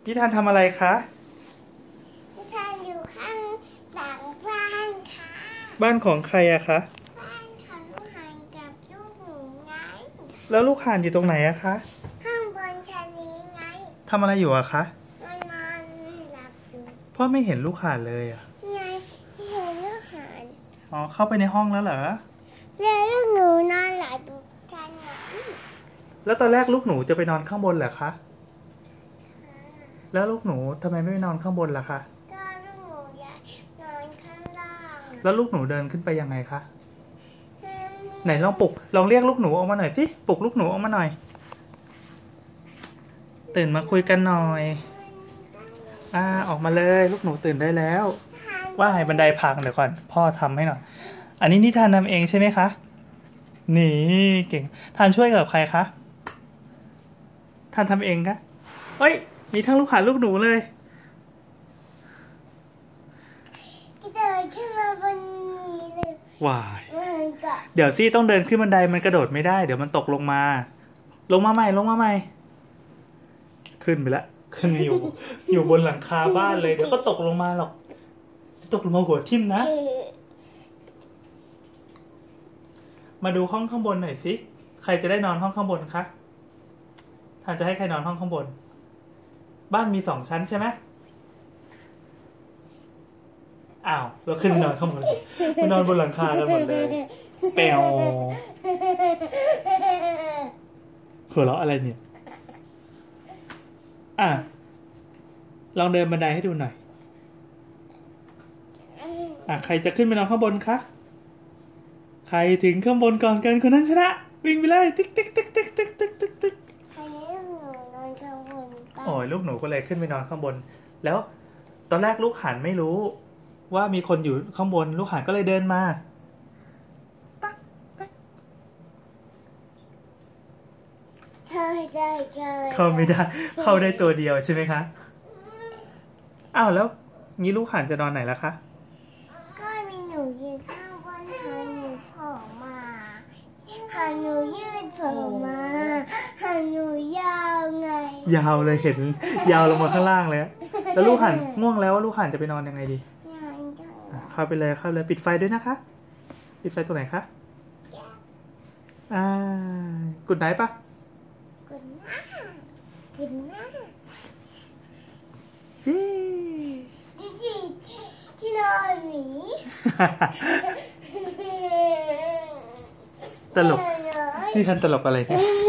นิทานทำอะไรคะนิทานอยู่ข้างหลังบ้านค่ะบ้านของใครอะคะบ้านของลูกหานกับลูกหนูไงแล้วลูกห่านอยู่ตรงไหนอะคะข้างบนชั้นนี้ไงทำอะไรอยู่อะคะมันนอนหลับอยู่พ่อไม่เห็นลูกห่านเลยอะไงเห็นลูกหานอ๋อเข้าไปในห้องแล้วเหรอแล้วลูกหนูนอนหลับอยู่ชั้นนี้แล้วตอนแรกลูกหนูจะไปนอนข้างบนเหรอคะแล้วลูกหนูทำไมไม่ไปนอนข้างบนล่ะคะก็ลูกหนูอยากนอนข้างล่างแล้วลูกหนูเดินขึ้นไปยังไงคะไหนลองปลุกลองเรียกลูกหนูออกมาหน่อยสิปลุกลูกหนูออกมาหน่อยตื่นมาคุยกันหน่อยออกมาเลยลูกหนูตื่นได้แล้วว่าให้บันไดพังเดี๋ยวก่อนพ่อทำให้หน่อยอันนี้นิทานทำเองใช่ไหมคะนี่เก่งทานช่วยกับใครคะทานทำเองคะเฮ้ยมีทั้งลูกห่านลูกหนูเลยเดินขึ้นมาบนนี้เลยว้ายเดี๋ยวซี่ต้องเดินขึ้นบันไดมันกระโดดไม่ได้เดี๋ยวมันตกลงมาใหม่ลงมาใหม่ขึ้นไปแล้วขึ้นอยู่บนหลังคาบ้านเลยเดี๋ยวก็ตกลงมาหรอกตกลงมาหัวทิ่มนะมาดูห้องข้างบนหน่อยสิใครจะได้นอนห้องข้างบนคะท่านจะให้ใครนอนห้องข้างบนบ้านมี2 ชั้นใช่ไหมอ้าวเราขึ้นนอนข้างบนมานอนบนหลังคากันหมดเลยแปวหัวเราะอะไรเนี่ยลองเดินบันไดให้ดูหน่อยใครจะขึ้นไปนอนข้างบนคะใครถึงข้างบนก่อนกันคนนั้นชนะวิ่งไปเลยติ๊กติ๊กติ๊กติ๊กติ๊กติ๊กติ๊กติ๊กใครให้หนูนอนข้างบนโอ้ยลูกหนูก็เลยขึ้นไปนอนข้างบนแล้วตอนแรกลูกห่านไม่รู้ว่ามีคนอยู่ข้างบนลูกห่านก็เลยเดินมาเข้าไม่ได้เข้าได้ตัวเดียวใช่ไหมคะอ้าวแล้วงี้ลูกห่านจะนอนไหนล่ะคะก็มีหนูยืนข้างบนหาหนูโผล่มาหาหนูยืดโผล่มาหาหนูยาวไงยาวเลยเห็นยาวลงมาข้างล่างเลยแล้วลูกห่านง่วงแล้วว่าลูกห่านจะไปนอนยังไงดีเข้าไปเลยปิดไฟด้วยนะคะปิดไฟตรงไหนคะกุดไนท์ปะกุดหน้าที่นอนหมีตลกนี่ท่านตลกอะไรเนี่ย